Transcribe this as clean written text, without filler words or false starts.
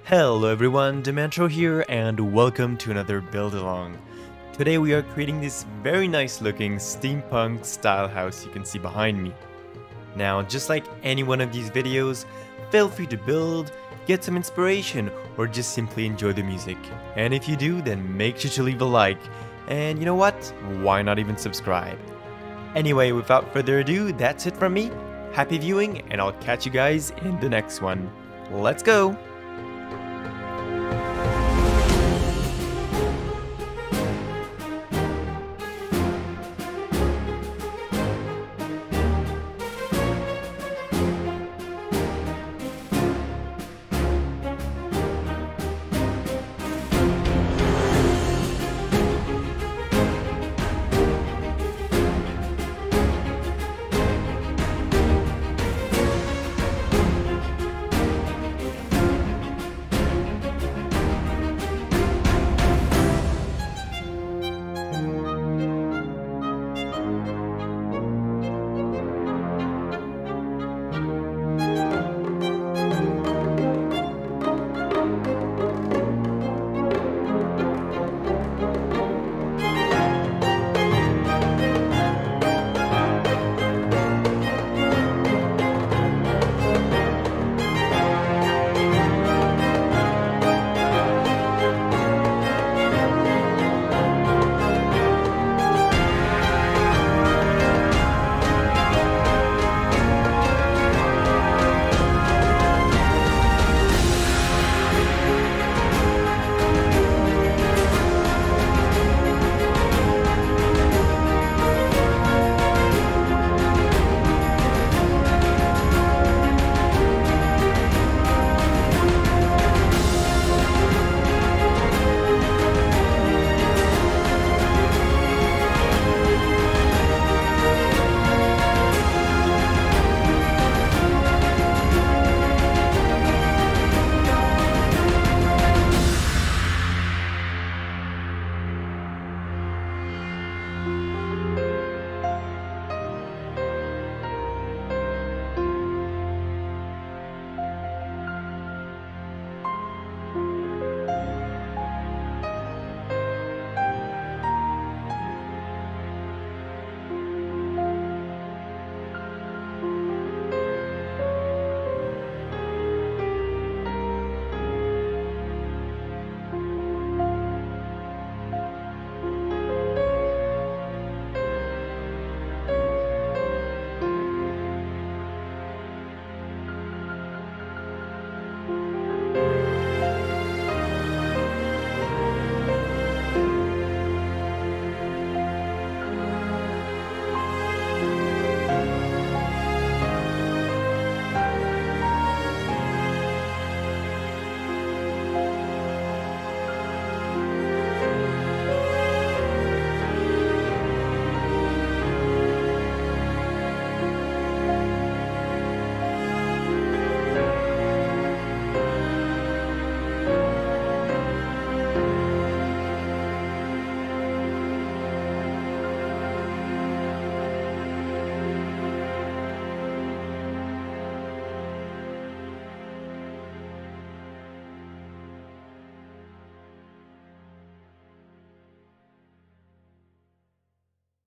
Hello everyone, Dymantro here and welcome to another build along. Today we are creating this very nice looking steampunk style house you can see behind me. Now just like any one of these videos, feel free to build, get some inspiration, or just simply enjoy the music. And if you do, then make sure to leave a like, and you know what, why not even subscribe. Anyway, without further ado, that's it from me. Happy viewing and I'll catch you guys in the next one. Let's go!